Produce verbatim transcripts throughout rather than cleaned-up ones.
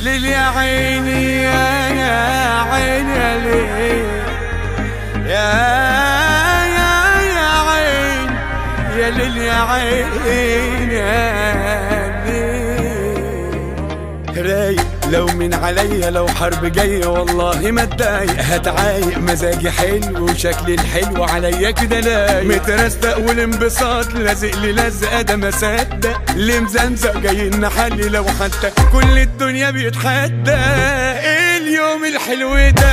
ليل يا عيني يا عيني يا ليل يا يا يا عين يا ليل يا عين يا ليل. رايق لو من عليا لو حرب جاية والله ما اتضايق، هتعايق مزاجي حلو وشكلي الحلو عليا كده لايق، مترستق والانبساط لازق لي لزقه ده ما صدق، اللي مزمزق جاي نحلي لو حتى كل الدنيا بيتحدى. ايه اليوم الحلو ده،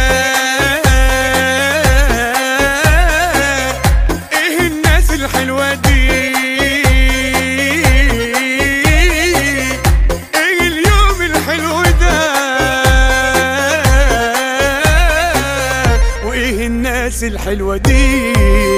ايه الناس الحلوه دي، الناس الحلوة دي.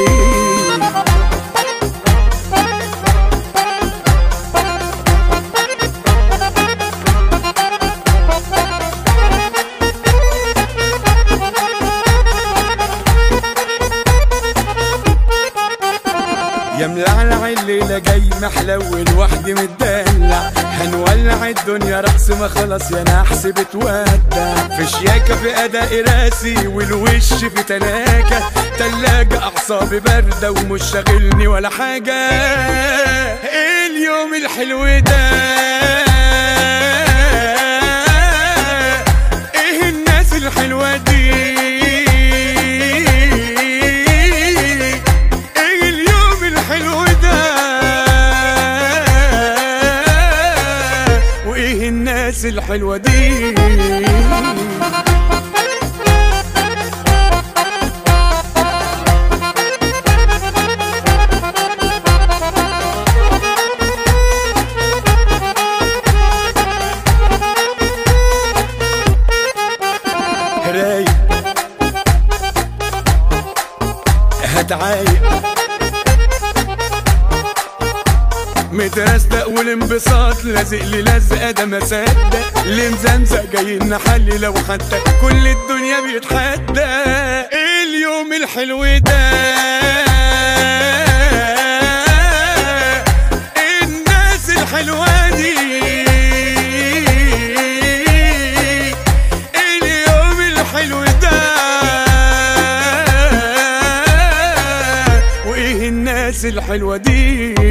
يا ملعلع الليلة جاي محلول وحدي متدلع، هنولع الدنيا رقص ما خلاص يا نحس بتودع، في شياكة في أداء راسي والوش في تلاجة تلاجة، أعصابي باردة ومش شاغلني ولا حاجة. إيه اليوم الحلو ده، إيه الناس الحلوة دي، الناس الحلوة دي. رايق هتعايق مترستق والانبساط لازق لي لزقه ده ما صدق، اللي مزمزق جاي نحلي لو حتى كل الدنيا بيتحدى. ايه اليوم الحلو ده، ايه الناس الحلوه دي، ايه اليوم الحلو ده، وايه الناس الحلوه دي.